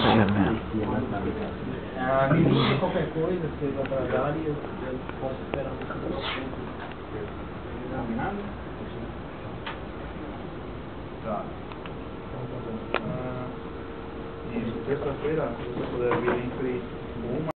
Me liga qualquer coisa, se eu atrasar e eu posso esperar um pouco. Combinado? Tá. Isso, terça-feira, se você puder vir entre 1